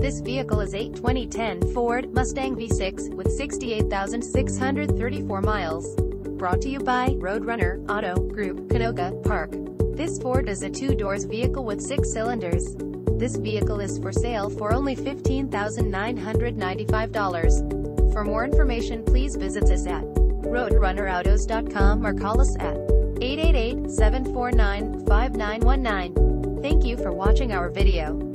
This vehicle is a 2010 Ford Mustang V6 with 68,634 miles. Brought to you by Roadrunner Auto Group, Canoga Park. This Ford is a two-doors vehicle with 6 cylinders. This vehicle is for sale for only $15,995. For more information, please visit us at roadrunnerautos.com or call us at 888-749-5919. Thank you for watching our video.